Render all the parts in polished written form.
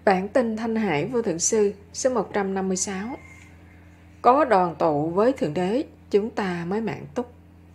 Bản tin Thanh Hải Vô Thượng Sư số 156. Có đoàn tụ với Thượng Đế, chúng ta mới mạng túc.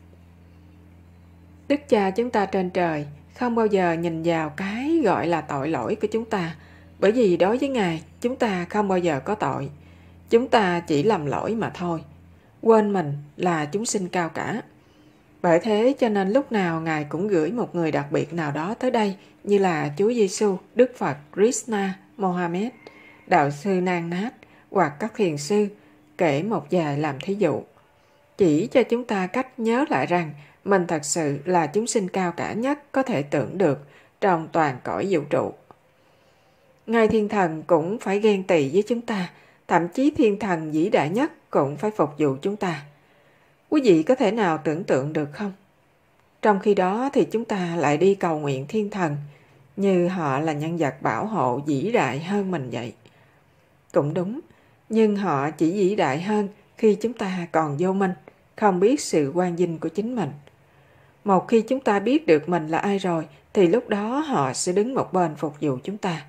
Đức Cha chúng ta trên trời không bao giờ nhìn vào cái gọi là tội lỗi của chúng ta, bởi vì đối với Ngài, chúng ta không bao giờ có tội. Chúng ta chỉ làm lỗi mà thôi, quên mình là chúng sinh cao cả. Bởi thế cho nên lúc nào Ngài cũng gửi một người đặc biệt nào đó tới đây, như là Chúa Giêsu, Đức Phật, Krishna, Mohammed, Đạo sư Nan Nát hoặc các thiền sư, kể một vài làm thí dụ. Chỉ cho chúng ta cách nhớ lại rằng mình thật sự là chúng sinh cao cả nhất có thể tưởng được trong toàn cõi vũ trụ. Ngài Thiên Thần cũng phải ghen tị với chúng ta, thậm chí Thiên Thần vĩ đại nhất cũng phải phục vụ chúng ta. Quý vị có thể nào tưởng tượng được không? Trong khi đó thì chúng ta lại đi cầu nguyện Thiên Thần, như họ là nhân vật bảo hộ vĩ đại hơn mình vậy. Cũng đúng, nhưng họ chỉ vĩ đại hơn khi chúng ta còn vô minh, không biết sự oan vinh của chính mình. Một khi chúng ta biết được mình là ai rồi, thì lúc đó họ sẽ đứng một bên phục vụ chúng ta.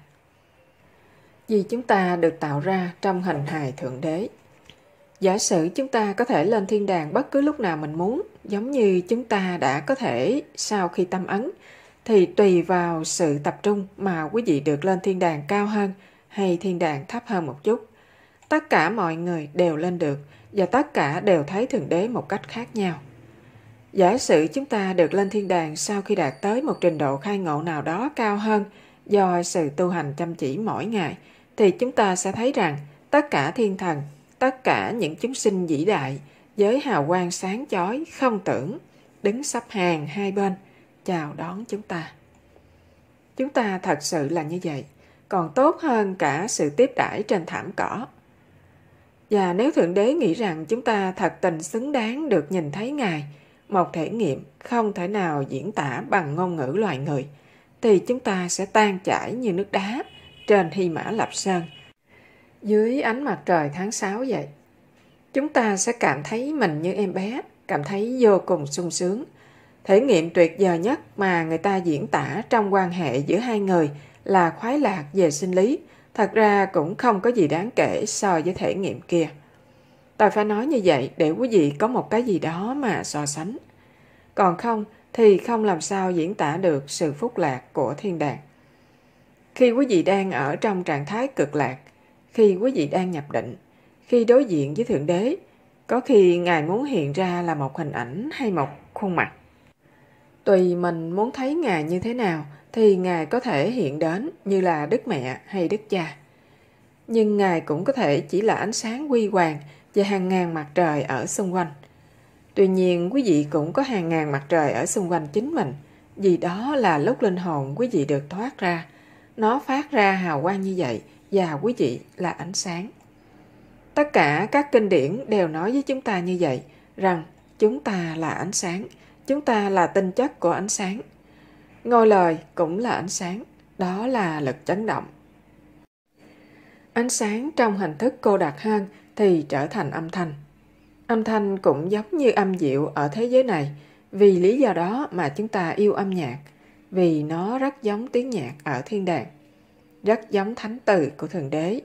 Vì chúng ta được tạo ra trong hình hài Thượng Đế. Giả sử chúng ta có thể lên thiên đàng bất cứ lúc nào mình muốn, giống như chúng ta đã có thể sau khi tâm ấn, thì tùy vào sự tập trung mà quý vị được lên thiên đàng cao hơn hay thiên đàng thấp hơn một chút. Tất cả mọi người đều lên được và tất cả đều thấy Thượng Đế một cách khác nhau. Giả sử chúng ta được lên thiên đàng sau khi đạt tới một trình độ khai ngộ nào đó cao hơn do sự tu hành chăm chỉ mỗi ngày, thì chúng ta sẽ thấy rằng tất cả thiên thần, tất cả những chúng sinh vĩ đại với hào quang sáng chói không tưởng đứng sắp hàng hai bên chào đón chúng ta. Chúng ta thật sự là như vậy, còn tốt hơn cả sự tiếp đãi trên thảm cỏ. Và nếu Thượng Đế nghĩ rằng chúng ta thật tình xứng đáng được nhìn thấy Ngài, một thể nghiệm không thể nào diễn tả bằng ngôn ngữ loài người, thì chúng ta sẽ tan chảy như nước đá trên Hy Mã Lạp Sơn, dưới ánh mặt trời tháng 6 vậy. Chúng ta sẽ cảm thấy mình như em bé, cảm thấy vô cùng sung sướng. Thể nghiệm tuyệt vời nhất mà người ta diễn tả trong quan hệ giữa hai người là khoái lạc về sinh lý, thật ra cũng không có gì đáng kể so với thể nghiệm kia. Tôi phải nói như vậy để quý vị có một cái gì đó mà so sánh. Còn không thì không làm sao diễn tả được sự phúc lạc của thiên đàng. Khi quý vị đang ở trong trạng thái cực lạc, khi quý vị đang nhập định, khi đối diện với Thượng Đế, có khi Ngài muốn hiện ra là một hình ảnh hay một khuôn mặt. Tùy mình muốn thấy Ngài như thế nào thì Ngài có thể hiện đến như là Đức Mẹ hay Đức Cha. Nhưng Ngài cũng có thể chỉ là ánh sáng huy hoàng và hàng ngàn mặt trời ở xung quanh. Tuy nhiên quý vị cũng có hàng ngàn mặt trời ở xung quanh chính mình, vì đó là lúc linh hồn quý vị được thoát ra. Nó phát ra hào quang như vậy và quý vị là ánh sáng. Tất cả các kinh điển đều nói với chúng ta như vậy, rằng chúng ta là ánh sáng, chúng ta là tinh chất của ánh sáng. Ngôi lời cũng là ánh sáng, đó là lực chấn động. Ánh sáng trong hình thức cô đặc hơn thì trở thành âm thanh. Âm thanh cũng giống như âm diệu ở thế giới này, vì lý do đó mà chúng ta yêu âm nhạc, vì nó rất giống tiếng nhạc ở thiên đàng, rất giống thánh từ của Thượng Đế.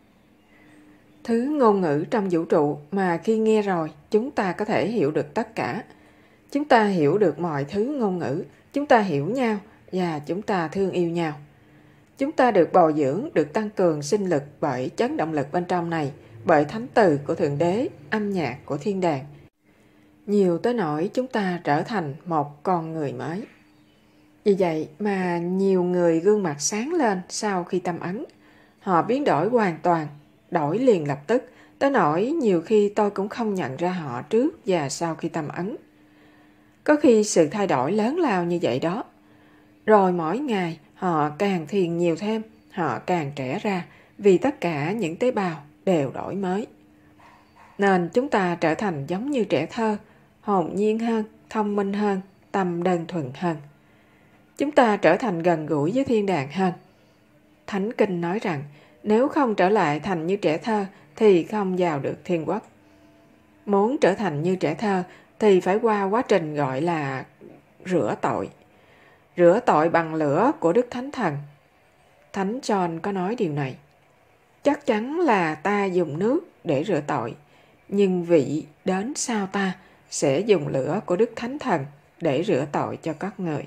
Thứ ngôn ngữ trong vũ trụ mà khi nghe rồi chúng ta có thể hiểu được tất cả. Chúng ta hiểu được mọi thứ ngôn ngữ, chúng ta hiểu nhau và chúng ta thương yêu nhau. Chúng ta được bồi dưỡng, được tăng cường sinh lực bởi chấn động lực bên trong này, bởi thánh từ của Thượng Đế, âm nhạc của thiên đàng. Nhiều tới nỗi chúng ta trở thành một con người mới. Vì vậy mà nhiều người gương mặt sáng lên sau khi tâm ấn. Họ biến đổi hoàn toàn, đổi liền lập tức, tới nỗi nhiều khi tôi cũng không nhận ra họ trước và sau khi tâm ấn. Có khi sự thay đổi lớn lao như vậy đó. Rồi mỗi ngày họ càng thiền nhiều thêm, họ càng trẻ ra, vì tất cả những tế bào đều đổi mới. Nên chúng ta trở thành giống như trẻ thơ, hồn nhiên hơn, thông minh hơn, tâm đơn thuần hơn. Chúng ta trở thành gần gũi với thiên đàng hơn. Thánh Kinh nói rằng nếu không trở lại thành như trẻ thơ thì không vào được thiên quốc. Muốn trở thành như trẻ thơ thì phải qua quá trình gọi là rửa tội. Rửa tội bằng lửa của Đức Thánh Thần. Thánh John có nói điều này. Chắc chắn là ta dùng nước để rửa tội, nhưng vị đến sau ta sẽ dùng lửa của Đức Thánh Thần để rửa tội cho các người.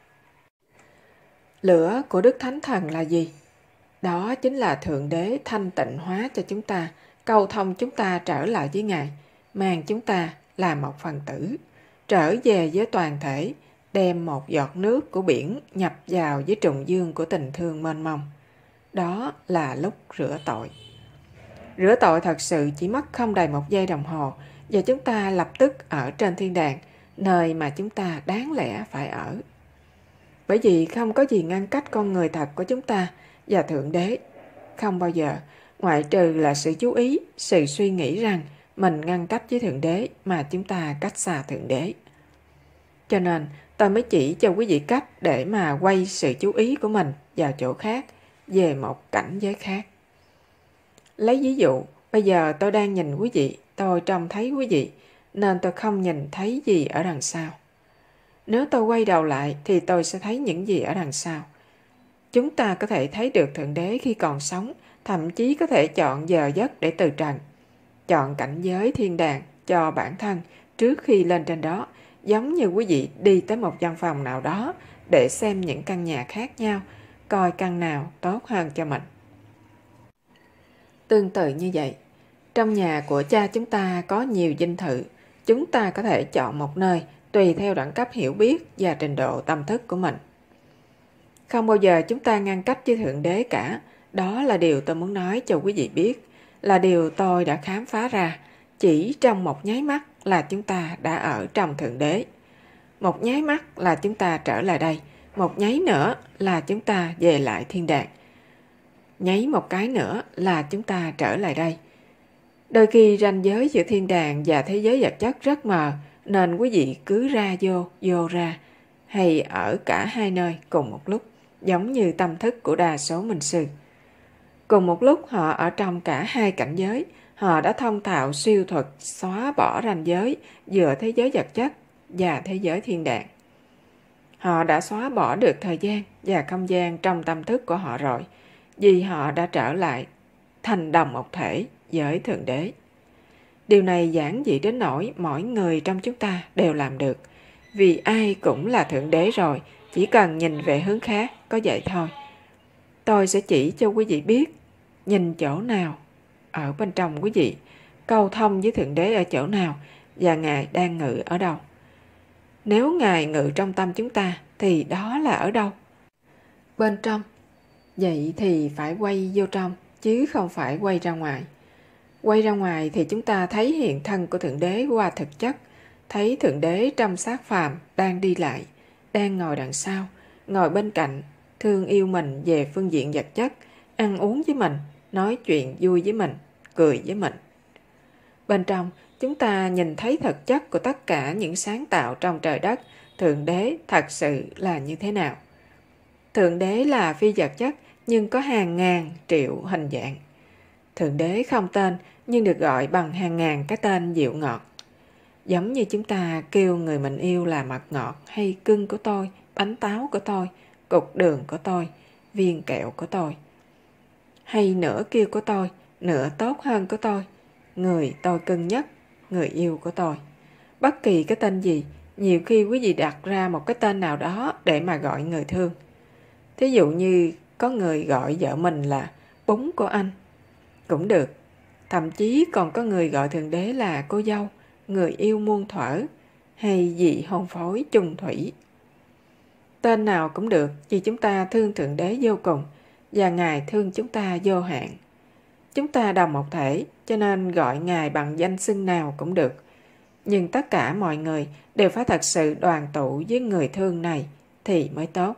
Lửa của Đức Thánh Thần là gì? Đó chính là Thượng Đế thanh tịnh hóa cho chúng ta, cầu thông chúng ta trở lại với Ngài, mang chúng ta là một phần tử, trở về với toàn thể, đem một giọt nước của biển nhập vào với trùng dương của tình thương mênh mông. Đó là lúc rửa tội. Rửa tội thật sự chỉ mất không đầy 1 giây đồng hồ và chúng ta lập tức ở trên thiên đàng, nơi mà chúng ta đáng lẽ phải ở. Bởi vì không có gì ngăn cách con người thật của chúng ta và Thượng Đế. Không bao giờ, ngoại trừ là sự chú ý, sự suy nghĩ rằng mình ngăn cách với Thượng Đế mà chúng ta cách xa Thượng Đế. Cho nên, tôi mới chỉ cho quý vị cách để mà quay sự chú ý của mình vào chỗ khác, về một cảnh giới khác. Lấy ví dụ, bây giờ tôi đang nhìn quý vị, tôi trông thấy quý vị, nên tôi không nhìn thấy gì ở đằng sau. Nếu tôi quay đầu lại thì tôi sẽ thấy những gì ở đằng sau. Chúng ta có thể thấy được Thượng Đế khi còn sống, thậm chí có thể chọn giờ giấc để từ trần, chọn cảnh giới thiên đàng cho bản thân trước khi lên trên đó, giống như quý vị đi tới một văn phòng nào đó để xem những căn nhà khác nhau, coi căn nào tốt hơn cho mình. Tương tự như vậy, trong nhà của cha chúng ta có nhiều dinh thự, chúng ta có thể chọn một nơi tùy theo đẳng cấp hiểu biết và trình độ tâm thức của mình. Không bao giờ chúng ta ngăn cách với Thượng Đế cả. Đó là điều tôi muốn nói cho quý vị biết, là điều tôi đã khám phá ra. Chỉ trong một nháy mắt là chúng ta đã ở trong Thượng Đế. Một nháy mắt là chúng ta trở lại đây. Một nháy nữa là chúng ta về lại thiên đàng. Nháy một cái nữa là chúng ta trở lại đây. Đôi khi ranh giới giữa thiên đàng và thế giới vật chất rất mờ, nên quý vị cứ ra vô ra, hay ở cả hai nơi cùng một lúc, giống như tâm thức của đa số minh sư. Cùng một lúc họ ở trong cả hai cảnh giới, họ đã thông thạo siêu thuật xóa bỏ ranh giới giữa thế giới vật chất và thế giới thiên đàng. Họ đã xóa bỏ được thời gian và không gian trong tâm thức của họ rồi, vì họ đã trở lại thành đồng một thể với Thượng Đế. Điều này giản dị đến nỗi mỗi người trong chúng ta đều làm được, vì ai cũng là Thượng Đế rồi, chỉ cần nhìn về hướng khác, có vậy thôi. Tôi sẽ chỉ cho quý vị biết, nhìn chỗ nào ở bên trong quý vị, cầu thông với Thượng Đế ở chỗ nào và Ngài đang ngự ở đâu. Nếu Ngài ngự trong tâm chúng ta thì đó là ở đâu? Bên trong. Vậy thì phải quay vô trong, chứ không phải quay ra ngoài. Quay ra ngoài thì chúng ta thấy hiện thân của Thượng Đế qua thực chất, thấy Thượng Đế trong xác phàm đang đi lại, đang ngồi đằng sau, ngồi bên cạnh, thương yêu mình về phương diện vật chất, ăn uống với mình, nói chuyện vui với mình, cười với mình. Bên trong, chúng ta nhìn thấy thực chất của tất cả những sáng tạo trong trời đất, Thượng Đế thật sự là như thế nào. Thượng Đế là phi vật chất nhưng có hàng ngàn triệu hình dạng. Thượng Đế không tên nhưng được gọi bằng hàng ngàn cái tên dịu ngọt. Giống như chúng ta kêu người mình yêu là mật ngọt hay cưng của tôi, bánh táo của tôi, cục đường của tôi, viên kẹo của tôi. Hay nửa kia của tôi, nửa tốt hơn của tôi, người tôi cưng nhất, người yêu của tôi. Bất kỳ cái tên gì, nhiều khi quý vị đặt ra một cái tên nào đó để mà gọi người thương. Thí dụ như có người gọi vợ mình là bún của anh, cũng được. Thậm chí còn có người gọi Thượng Đế là cô dâu, người yêu muôn thuở, hay dị hôn phối chung thủy. Tên nào cũng được, vì chúng ta thương Thượng Đế vô cùng, và Ngài thương chúng ta vô hạn. Chúng ta đồng một thể, cho nên gọi Ngài bằng danh xưng nào cũng được. Nhưng tất cả mọi người đều phải thật sự đoàn tụ với người thương này thì mới tốt.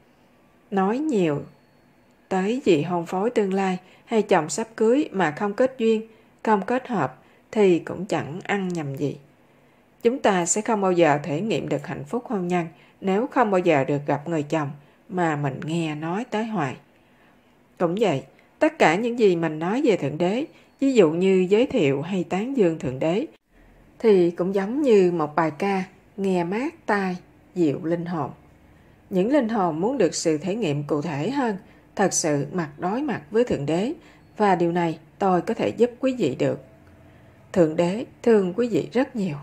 Nói nhiều tới dị hôn phối tương lai hay chồng sắp cưới mà không kết duyên, không kết hợp thì cũng chẳng ăn nhầm gì. Chúng ta sẽ không bao giờ thể nghiệm được hạnh phúc hôn nhân nếu không bao giờ được gặp người chồng mà mình nghe nói tới hoài. Cũng vậy, tất cả những gì mình nói về Thượng Đế, ví dụ như giới thiệu hay tán dương Thượng Đế, thì cũng giống như một bài ca nghe mát tai, dịu linh hồn. Những linh hồn muốn được sự thể nghiệm cụ thể hơn thật sự đối mặt với Thượng Đế, và điều này tôi có thể giúp quý vị được. Thượng Đế thương quý vị rất nhiều.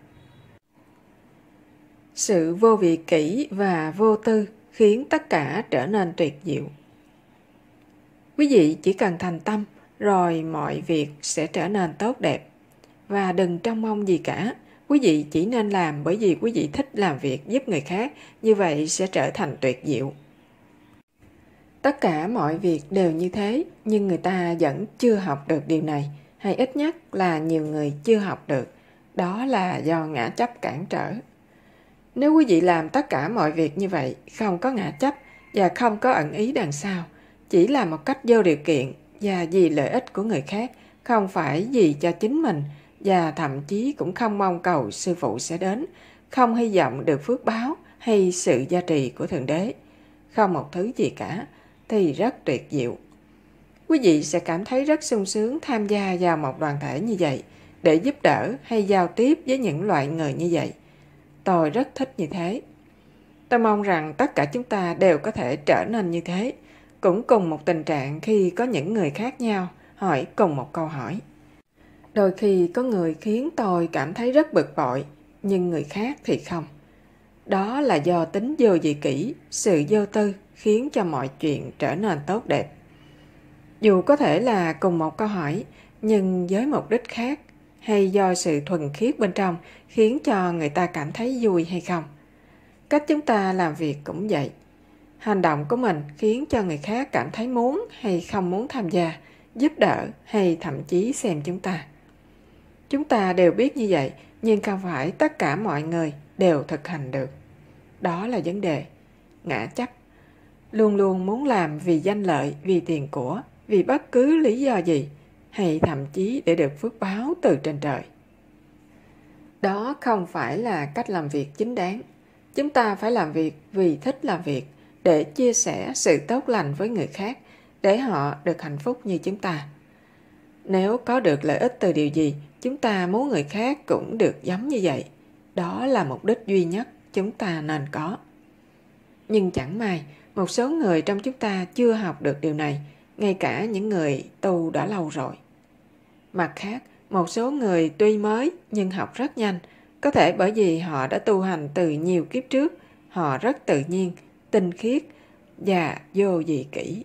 Sự vô vị kỷ và vô tư khiến tất cả trở nên tuyệt diệu. Quý vị chỉ cần thành tâm, rồi mọi việc sẽ trở nên tốt đẹp. Và đừng trông mong gì cả, quý vị chỉ nên làm bởi vì quý vị thích làm việc giúp người khác, như vậy sẽ trở thành tuyệt diệu. Tất cả mọi việc đều như thế, nhưng người ta vẫn chưa học được điều này, hay ít nhất là nhiều người chưa học được. Đó là do ngã chấp cản trở. Nếu quý vị làm tất cả mọi việc như vậy, không có ngã chấp và không có ẩn ý đằng sau, chỉ làm một cách vô điều kiện và vì lợi ích của người khác, không phải vì cho chính mình, và thậm chí cũng không mong cầu sư phụ sẽ đến, không hy vọng được phước báo hay sự gia trì của Thượng Đế, không một thứ gì cả, thì rất tuyệt diệu. Quý vị sẽ cảm thấy rất sung sướng tham gia vào một đoàn thể như vậy, để giúp đỡ hay giao tiếp với những loại người như vậy. Tôi rất thích như thế. Tôi mong rằng tất cả chúng ta đều có thể trở nên như thế, cũng cùng một tình trạng khi có những người khác nhau hỏi cùng một câu hỏi. Đôi khi có người khiến tôi cảm thấy rất bực bội, nhưng người khác thì không. Đó là do tính vô vị kỷ, sự vô tư khiến cho mọi chuyện trở nên tốt đẹp. Dù có thể là cùng một câu hỏi, nhưng với mục đích khác, hay do sự thuần khiết bên trong khiến cho người ta cảm thấy vui hay không. Cách chúng ta làm việc cũng vậy. Hành động của mình khiến cho người khác cảm thấy muốn hay không muốn tham gia, giúp đỡ hay thậm chí xem chúng ta. Chúng ta đều biết như vậy, nhưng không phải tất cả mọi người đều thực hành được. Đó là vấn đề. Ngã chấp. Luôn luôn muốn làm vì danh lợi, vì tiền của, vì bất cứ lý do gì, hay thậm chí để được phước báo từ trên trời. Đó không phải là cách làm việc chính đáng. Chúng ta phải làm việc vì thích làm việc, để chia sẻ sự tốt lành với người khác, để họ được hạnh phúc như chúng ta. Nếu có được lợi ích từ điều gì, chúng ta muốn người khác cũng được giống như vậy. Đó là mục đích duy nhất chúng ta nên có. Nhưng chẳng may, một số người trong chúng ta chưa học được điều này, ngay cả những người tu đã lâu rồi. Mặt khác, một số người tuy mới nhưng học rất nhanh, có thể bởi vì họ đã tu hành từ nhiều kiếp trước, họ rất tự nhiên, tinh khiết và vô vị kỷ.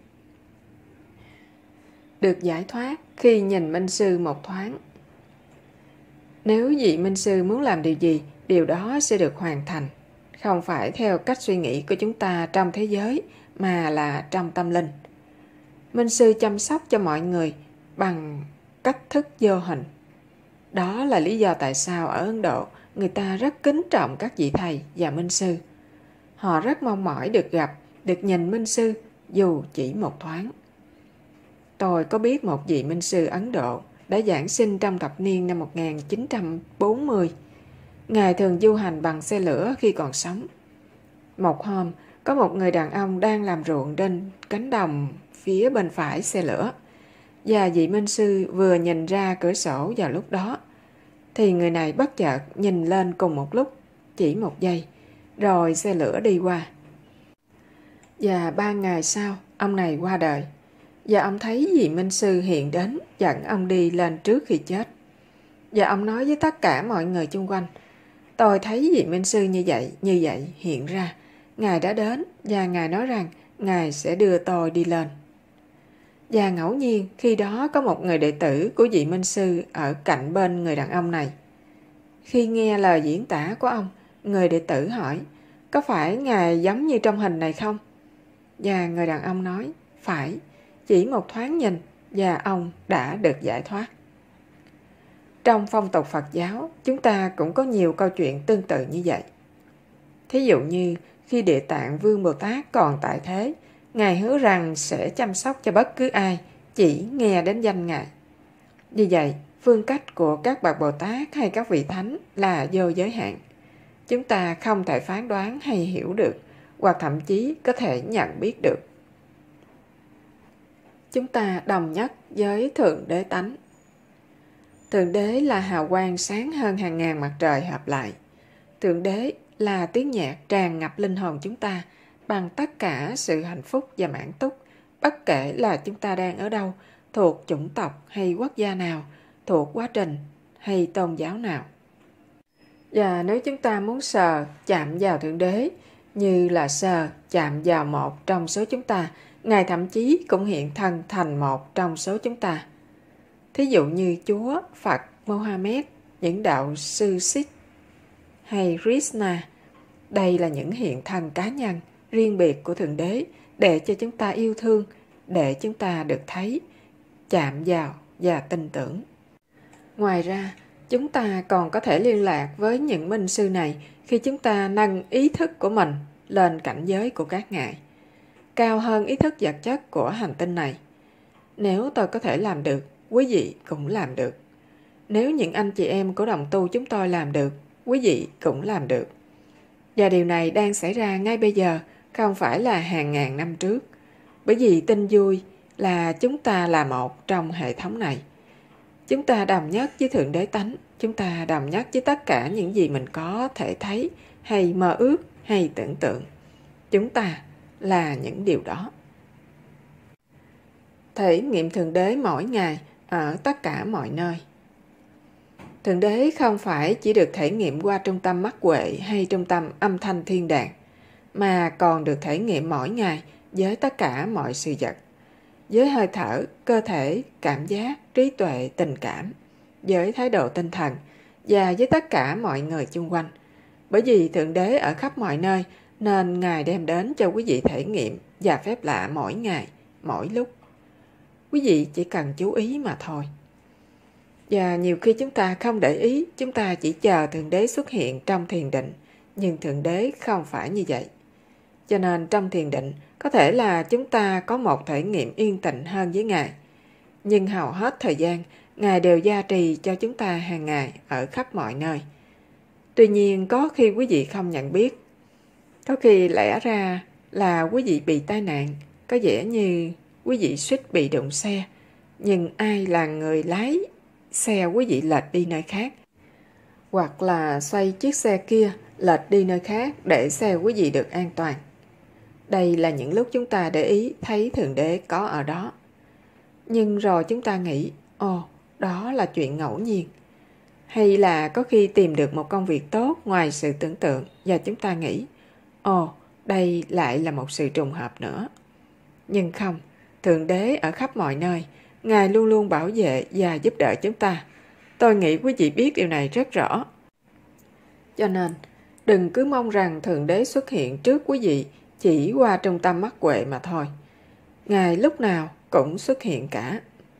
Được giải thoát khi nhìn Minh Sư một thoáng. Nếu vị Minh Sư muốn làm điều gì, điều đó sẽ được hoàn thành, không phải theo cách suy nghĩ của chúng ta trong thế giới, mà là trong tâm linh. Minh Sư chăm sóc cho mọi người bằng cách thức vô hình. Đó là lý do tại sao ở Ấn Độ, người ta rất kính trọng các vị thầy và Minh Sư. Họ rất mong mỏi được gặp, được nhìn Minh Sư dù chỉ một thoáng. Tôi có biết một vị Minh Sư Ấn Độ đã giảng sinh trong thập niên năm 1940. Ngài thường du hành bằng xe lửa khi còn sống. Một hôm, có một người đàn ông đang làm ruộng trên cánh đồng phía bên phải xe lửa. Và vị Minh Sư vừa nhìn ra cửa sổ vào lúc đó, thì người này bất chợt nhìn lên cùng một lúc, chỉ một giây, rồi xe lửa đi qua. Và 3 ngày sau, ông này qua đời. Và ông thấy vị Minh Sư hiện đến dẫn ông đi lên trước khi chết. Và ông nói với tất cả mọi người chung quanh, tôi thấy vị Minh Sư như vậy hiện ra. Ngài đã đến và Ngài nói rằng Ngài sẽ đưa tôi đi lên. Và ngẫu nhiên khi đó có một người đệ tử của vị Minh Sư ở cạnh bên người đàn ông này. Khi nghe lời diễn tả của ông, người đệ tử hỏi, có phải Ngài giống như trong hình này không? Và người đàn ông nói, phải, chỉ một thoáng nhìn và ông đã được giải thoát. Trong phong tục Phật giáo, chúng ta cũng có nhiều câu chuyện tương tự như vậy. Thí dụ như khi Địa Tạng Vương Bồ Tát còn tại thế, Ngài hứa rằng sẽ chăm sóc cho bất cứ ai chỉ nghe đến danh Ngài. Vì vậy, phương cách của các bậc Bồ Tát hay các vị Thánh là vô giới hạn. Chúng ta không thể phán đoán hay hiểu được, hoặc thậm chí có thể nhận biết được. Chúng ta đồng nhất với Thượng Đế Tánh. Thượng Đế là hào quang sáng hơn hàng ngàn mặt trời hợp lại. Thượng Đế là tiếng nhạc tràn ngập linh hồn chúng ta bằng tất cả sự hạnh phúc và mãn túc, bất kể là chúng ta đang ở đâu, thuộc chủng tộc hay quốc gia nào, thuộc quá trình hay tôn giáo nào. Và nếu chúng ta muốn sờ chạm vào Thượng Đế như là sờ chạm vào một trong số chúng ta, Ngài thậm chí cũng hiện thân thành một trong số chúng ta. Thí dụ như Chúa, Phật, Mohammed, những đạo sư Sikh hay Krishna. Đây là những hiện thân cá nhân, riêng biệt của Thượng Đế để cho chúng ta yêu thương, để chúng ta được thấy, chạm vào và tin tưởng. Ngoài ra, chúng ta còn có thể liên lạc với những minh sư này khi chúng ta nâng ý thức của mình lên cảnh giới của các ngài, cao hơn ý thức vật chất của hành tinh này. Nếu tôi có thể làm được, quý vị cũng làm được. Nếu những anh chị em của đồng tu chúng tôi làm được, quý vị cũng làm được. Và điều này đang xảy ra ngay bây giờ, không phải là hàng ngàn năm trước. Bởi vì tin vui là chúng ta là một trong hệ thống này. Chúng ta đồng nhất với Thượng Đế Tánh, chúng ta đồng nhất với tất cả những gì mình có thể thấy, hay mơ ước, hay tưởng tượng. Chúng ta là những điều đó. Thể nghiệm Thượng Đế mỗi ngày ở tất cả mọi nơi. Thượng Đế không phải chỉ được thể nghiệm qua trung tâm mắt huệ hay trung tâm âm thanh thiên đàng, mà còn được thể nghiệm mỗi ngày với tất cả mọi sự vật, với hơi thở, cơ thể, cảm giác, trí tuệ, tình cảm, với thái độ tinh thần và với tất cả mọi người chung quanh. Bởi vì Thượng Đế ở khắp mọi nơi nên Ngài đem đến cho quý vị thể nghiệm và phép lạ mỗi ngày, mỗi lúc. Quý vị chỉ cần chú ý mà thôi. Và nhiều khi chúng ta không để ý, chúng ta chỉ chờ Thượng Đế xuất hiện trong thiền định, nhưng Thượng Đế không phải như vậy. Cho nên trong thiền định, có thể là chúng ta có một thể nghiệm yên tĩnh hơn với Ngài, nhưng hầu hết thời gian, Ngài đều gia trì cho chúng ta hàng ngày ở khắp mọi nơi. Tuy nhiên, có khi quý vị không nhận biết. Có khi lẽ ra là quý vị bị tai nạn, có vẻ như quý vị suýt bị đụng xe, nhưng ai là người lái xe quý vị lệch đi nơi khác, hoặc là xoay chiếc xe kia lệch đi nơi khác để xe quý vị được an toàn. Đây là những lúc chúng ta để ý thấy Thượng Đế có ở đó. Nhưng rồi chúng ta nghĩ, đó là chuyện ngẫu nhiên. Hay là có khi tìm được một công việc tốt ngoài sự tưởng tượng và chúng ta nghĩ, đây lại là một sự trùng hợp nữa. Nhưng không, Thượng Đế ở khắp mọi nơi, Ngài luôn luôn bảo vệ và giúp đỡ chúng ta. Tôi nghĩ quý vị biết điều này rất rõ. Cho nên, đừng cứ mong rằng Thượng Đế xuất hiện trước quý vị chỉ qua trung tâm mắt huệ mà thôi. Ngài lúc nào cũng xuất hiện cả.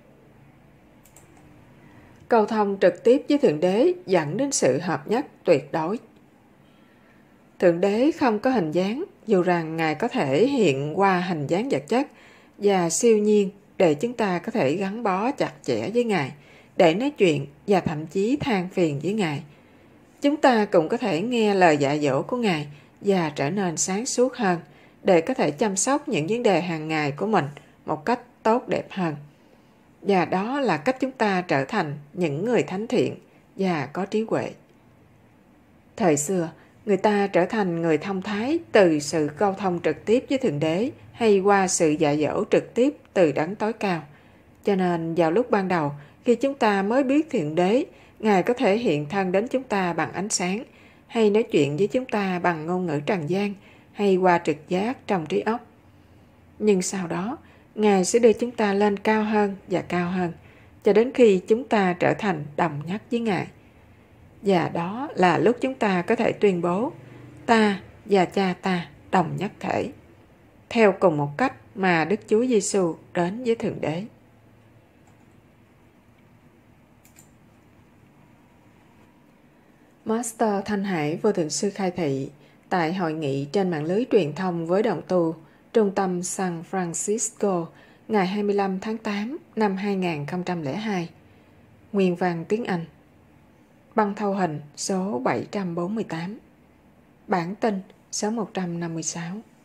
Cầu thông trực tiếp với Thượng Đế dẫn đến sự hợp nhất tuyệt đối. Thượng Đế không có hình dáng, dù rằng Ngài có thể hiện qua hình dáng vật chất và siêu nhiên để chúng ta có thể gắn bó chặt chẽ với Ngài, để nói chuyện và thậm chí than phiền với Ngài. Chúng ta cũng có thể nghe lời dạy dỗ của Ngài và trở nên sáng suốt hơn để có thể chăm sóc những vấn đề hàng ngày của mình một cách tốt đẹp hơn. Và đó là cách chúng ta trở thành những người thánh thiện và có trí huệ. Thời xưa, người ta trở thành người thông thái từ sự câu thông trực tiếp với Thượng Đế hay qua sự dạy dỗ trực tiếp từ Đấng tối cao. Cho nên vào lúc ban đầu, khi chúng ta mới biết Thượng Đế, Ngài có thể hiện thân đến chúng ta bằng ánh sáng, hay nói chuyện với chúng ta bằng ngôn ngữ trần gian, hay qua trực giác trong trí óc. Nhưng sau đó, Ngài sẽ đưa chúng ta lên cao hơn và cao hơn, cho đến khi chúng ta trở thành đồng nhất với Ngài. Và đó là lúc chúng ta có thể tuyên bố, ta và Cha ta đồng nhất thể, theo cùng một cách mà Đức Chúa Giêsu đến với Thượng Đế. Master Thanh Hải Vô Thượng Sư khai thị tại hội nghị trên mạng lưới truyền thông với đồng tu Trung tâm San Francisco ngày 25 tháng 8 năm 2002. Nguyên văn tiếng Anh. Băng thâu hình số 748. Bản tin số 156.